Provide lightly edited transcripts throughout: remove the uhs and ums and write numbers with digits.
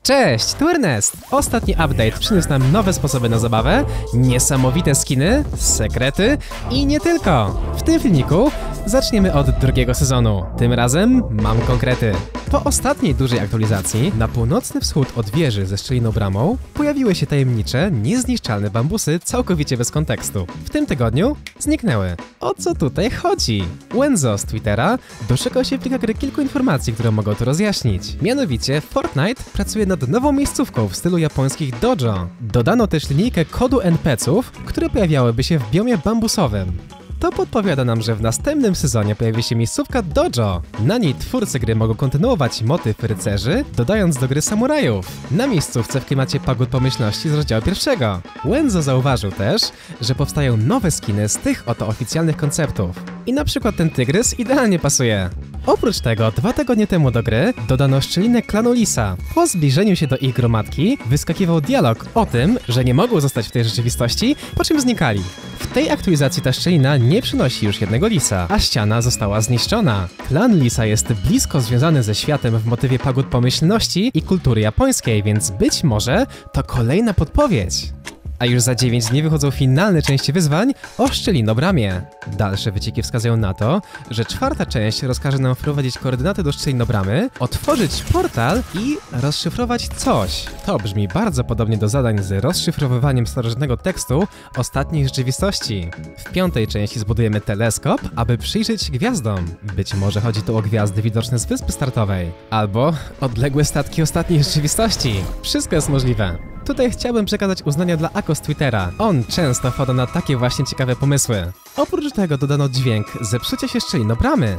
Cześć, tu Ernest! Ostatni update przyniósł nam nowe sposoby na zabawę, niesamowite skiny, sekrety i nie tylko. W tym filmiku zaczniemy od drugiego sezonu. Tym razem mam konkrety. Po ostatniej dużej aktualizacji na północny wschód od wieży ze szczeliną bramą pojawiły się tajemnicze, niezniszczalne bambusy całkowicie bez kontekstu. W tym tygodniu zniknęły. O co tutaj chodzi? Wenzo z Twittera doszukał się w plikach gry kilku informacji, które mogą to rozjaśnić. Mianowicie Fortnite pracuje nad nową miejscówką w stylu japońskich dojo. Dodano też linijkę kodu NPC-ów, które pojawiałyby się w biomie bambusowym. To podpowiada nam, że w następnym sezonie pojawi się miejscówka dojo. Na niej twórcy gry mogą kontynuować motyw rycerzy, dodając do gry samurajów. Na miejscówce w klimacie pagód pomyślności z rozdziału pierwszego. Wenzo zauważył też, że powstają nowe skiny z tych oto oficjalnych konceptów. I na przykład ten tygrys idealnie pasuje. Oprócz tego 2 tygodnie temu do gry dodano szczelinę klanu Lisa. Po zbliżeniu się do ich gromadki wyskakiwał dialog o tym, że nie mogą zostać w tej rzeczywistości, po czym znikali. W tej aktualizacji ta szczelina nie przynosi już jednego lisa, a ściana została zniszczona. Klan Lisa jest blisko związany ze światem w motywie pagód pomyślności i kultury japońskiej, więc być może to kolejna podpowiedź. A już za 9 dni wychodzą finalne części wyzwań o Szczelinobramie. Dalsze wycieki wskazują na to, że 4. część rozkaże nam wprowadzić koordynaty do Szczelinobramy, otworzyć portal i rozszyfrować coś. To brzmi bardzo podobnie do zadań z rozszyfrowywaniem starożytnego tekstu ostatniej rzeczywistości. W 5. części zbudujemy teleskop, aby przyjrzeć gwiazdom. Być może chodzi tu o gwiazdy widoczne z wyspy startowej. Albo odległe statki ostatniej rzeczywistości. Wszystko jest możliwe. Tutaj chciałbym przekazać uznania dla Ako z Twittera. On często wpada na takie właśnie ciekawe pomysły. Oprócz tego dodano dźwięk zepsucia się Szczelinobramy.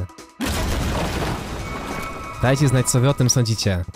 Dajcie znać, co wy o tym sądzicie.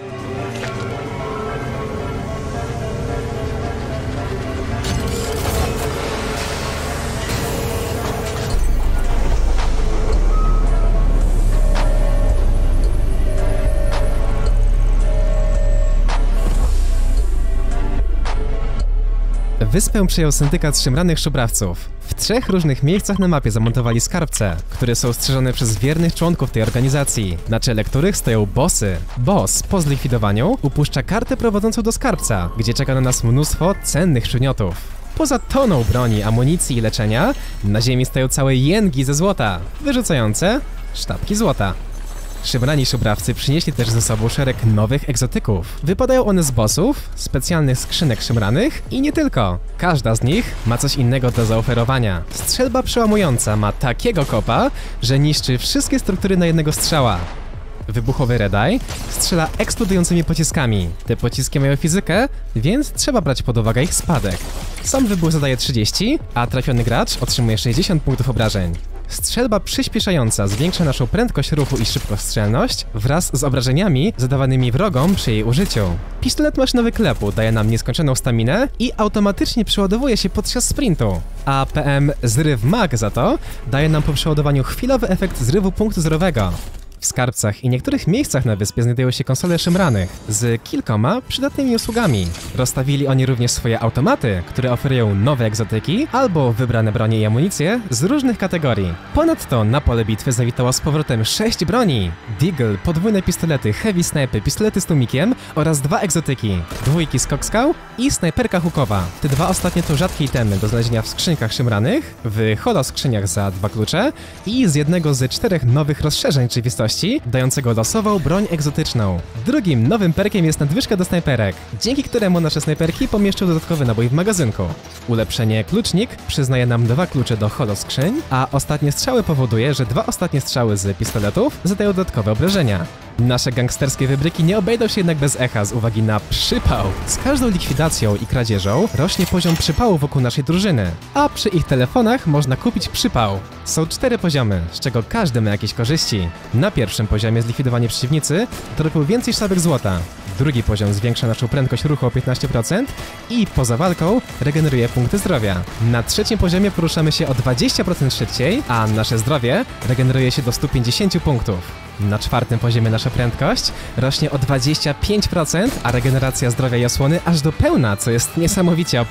Wyspę przejął syndykat szemranych szubrawców. W 3 różnych miejscach na mapie zamontowali skarbce, które są strzeżone przez wiernych członków tej organizacji, na czele których stoją bossy. Boss po zlikwidowaniu upuszcza kartę prowadzącą do skarbca, gdzie czeka na nas mnóstwo cennych przedmiotów. Poza toną broni, amunicji i leczenia, na ziemi stoją całe jęgi ze złota, wyrzucające sztabki złota. Szemrani szubrawcy przynieśli też ze sobą szereg nowych egzotyków. Wypadają one z bossów, specjalnych skrzynek szemranych i nie tylko. Każda z nich ma coś innego do zaoferowania. Strzelba przełamująca ma takiego kopa, że niszczy wszystkie struktury na jednego strzała. Wybuchowy Redeye strzela eksplodującymi pociskami. Te pociski mają fizykę, więc trzeba brać pod uwagę ich spadek. Sam wybuch zadaje 30, a trafiony gracz otrzymuje 60 punktów obrażeń. Strzelba przyspieszająca zwiększa naszą prędkość ruchu i szybkostrzelność wraz z obrażeniami zadawanymi wrogom przy jej użyciu. Pistolet maszynowy klepu daje nam nieskończoną staminę i automatycznie przeładowuje się podczas sprintu. A PM Zryw Mag za to daje nam po przeładowaniu chwilowy efekt zrywu punktu zerowego. W skarbcach i niektórych miejscach na wyspie znajdują się konsole szemranych z kilkoma przydatnymi usługami. Rozstawili oni również swoje automaty, które oferują nowe egzotyki albo wybrane bronie i amunicje z różnych kategorii. Ponadto na pole bitwy zawitało z powrotem 6 broni. Deagle, podwójne pistolety, heavy sniper, pistolety z tłumikiem oraz 2 egzotyki. 2 skokskał i snajperka hukowa. Te 2 ostatnie to rzadkie itemy do znalezienia w skrzynkach szemranych, w holoskrzyniach za 2 klucze i z jednego z 4 nowych rozszerzeń rzeczywistości, dającego losową broń egzotyczną. Drugim nowym perkiem jest nadwyżka do snajperek, dzięki któremu nasze snajperki pomieszczą dodatkowy nabój w magazynku. Ulepszenie Klucznik przyznaje nam 2 klucze do holoskrzyń, a ostatnie strzały powoduje, że 2 ostatnie strzały z pistoletów zadają dodatkowe obrażenia. Nasze gangsterskie wybryki nie obejdą się jednak bez echa z uwagi na przypał. Z każdą likwidacją i kradzieżą rośnie poziom przypału wokół naszej drużyny, a przy ich telefonach można kupić przypał. Są 4 poziomy, z czego każdy ma jakieś korzyści. Na pierwszym poziomie zlikwidowanie przeciwnicy dropią więcej sztabek złota. Drugi poziom zwiększa naszą prędkość ruchu o 15% i poza walką regeneruje punkty zdrowia. Na 3. poziomie poruszamy się o 20% szybciej, a nasze zdrowie regeneruje się do 150 punktów. Na 4. poziomie nasza prędkość rośnie o 25%, a regeneracja zdrowia i osłony aż do pełna, co jest niesamowicie OP.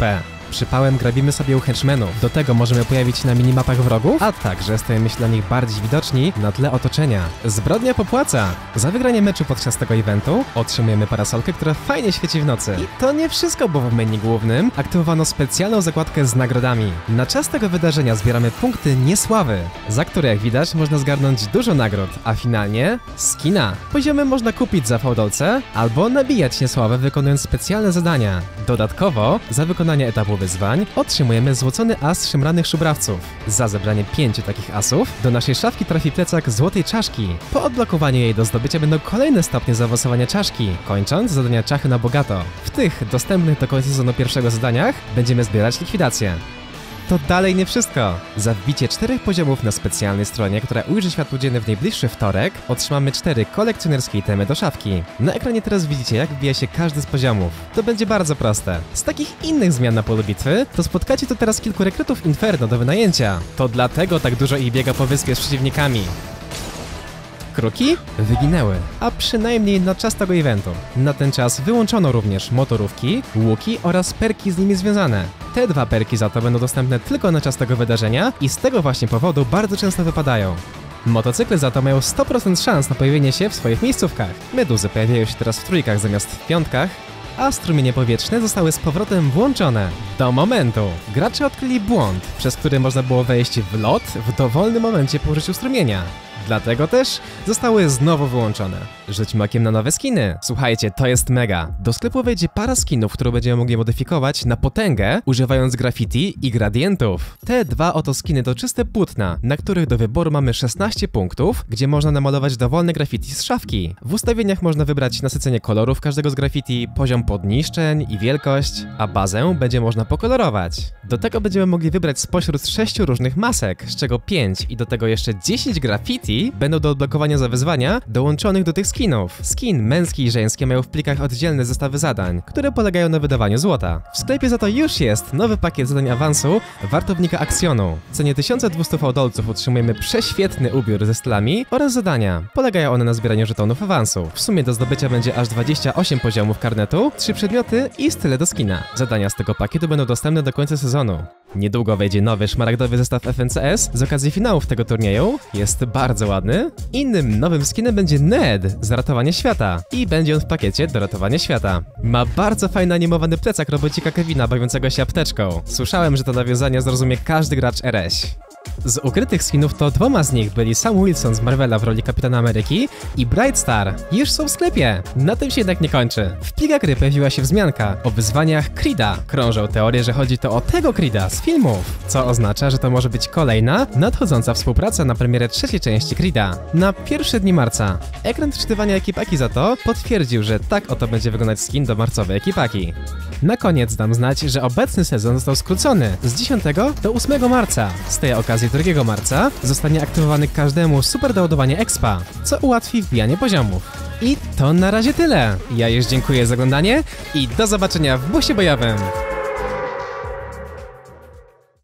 Przypałem grabimy sobie u henchmenów. Do tego możemy pojawić się na minimapach wrogów, a także stajemy się dla nich bardziej widoczni na tle otoczenia. Zbrodnia popłaca! Za wygranie meczu podczas tego eventu otrzymujemy parasolkę, która fajnie świeci w nocy. I to nie wszystko, bo w menu głównym aktywowano specjalną zakładkę z nagrodami. Na czas tego wydarzenia zbieramy punkty niesławy, za które jak widać można zgarnąć dużo nagród, a finalnie skina. Poziomy można kupić za fałdolce albo nabijać niesławę wykonując specjalne zadania. Dodatkowo za wykonanie etapu wyzwań otrzymujemy złocony as szemranych szubrawców. Za zebranie 5 takich asów do naszej szafki trafi plecak złotej czaszki. Po odblokowaniu jej do zdobycia będą kolejne stopnie zaawansowania czaszki, kończąc zadania czachy na bogato. W tych dostępnych do końca sezonu pierwszego zadaniach będziemy zbierać likwidację. To dalej nie wszystko. Za wbicie 4 poziomów na specjalnej stronie, która ujrzy światło dzienne w najbliższy wtorek, otrzymamy 4 kolekcjonerskie itemy do szafki. Na ekranie teraz widzicie, jak wbija się każdy z poziomów. To będzie bardzo proste. Z takich innych zmian na polu bitwy, to spotkacie tu teraz kilku rekrutów Inferno do wynajęcia. To dlatego tak dużo ich biega po wyspie z przeciwnikami. Kruki wyginęły, a przynajmniej na czas tego eventu. Na ten czas wyłączono również motorówki, łuki oraz perki z nimi związane. Te 2 perki za to będą dostępne tylko na czas tego wydarzenia i z tego właśnie powodu bardzo często wypadają. Motocykle za to mają 100% szans na pojawienie się w swoich miejscówkach. Meduzy pojawiają się teraz w trójkach zamiast w piątkach, a strumienie powietrzne zostały z powrotem włączone. Do momentu. Gracze odkryli błąd, przez który można było wejść w lot w dowolnym momencie po użyciu strumienia. Dlatego też zostały znowu wyłączone. Rzućmy okiem na nowe skiny. Słuchajcie, to jest mega. Do sklepu wejdzie para skinów, które będziemy mogli modyfikować na potęgę, używając graffiti i gradientów. Te 2 oto skiny to czyste płótna, na których do wyboru mamy 16 punktów, gdzie można namalować dowolne graffiti z szafki. W ustawieniach można wybrać nasycenie kolorów każdego z graffiti, poziom podniszczeń i wielkość, a bazę będzie można pokolorować. Do tego będziemy mogli wybrać spośród 6 różnych masek, z czego 5 i do tego jeszcze 10 graffiti będą do odblokowania za wyzwania dołączonych do tych skinów. Skin męski i żeński mają w plikach oddzielne zestawy zadań, które polegają na wydawaniu złota. W sklepie za to już jest nowy pakiet zadań awansu Wartownika Aksjonu. W cenie 1200 fałdolców otrzymujemy prześwietny ubiór ze stylami oraz zadania. Polegają one na zbieraniu żetonów awansu. W sumie do zdobycia będzie aż 28 poziomów karnetu, 3 przedmioty i style do skina. Zadania z tego pakietu będą dostępne do końca sezonu. Niedługo wejdzie nowy szmaragdowy zestaw FNCS z okazji finałów tego turnieju. Jest bardzo ładny. Innym nowym skinem będzie Ned z Ratowania Świata i będzie on w pakiecie do Ratowania Świata. Ma bardzo fajny animowany plecak robocika Kevina bawiącego się apteczką. Słyszałem, że to nawiązanie zrozumie każdy gracz RS. Z ukrytych skinów to 2 z nich byli Sam Wilson z Marvela w roli Kapitana Ameryki i Bright Star. Już są w sklepie. Na tym się jednak nie kończy. W plikach gry pojawiła się wzmianka o wyzwaniach Creeda. Krążą teorie, że chodzi to o tego Creeda z filmów, co oznacza, że to może być kolejna, nadchodząca współpraca na premierę 3. części Creeda. Na pierwsze dni marca. Ekran wczytywania ekipaki za to potwierdził, że tak oto będzie wyglądać skin do marcowej ekipaki. Na koniec dam znać, że obecny sezon został skrócony z 10 do 8 marca. Z tej okazji 2 marca zostanie aktywowany każdemu super doładowanie expa, co ułatwi wbijanie poziomów. I to na razie tyle. Ja już dziękuję za oglądanie i do zobaczenia w busie bojowym.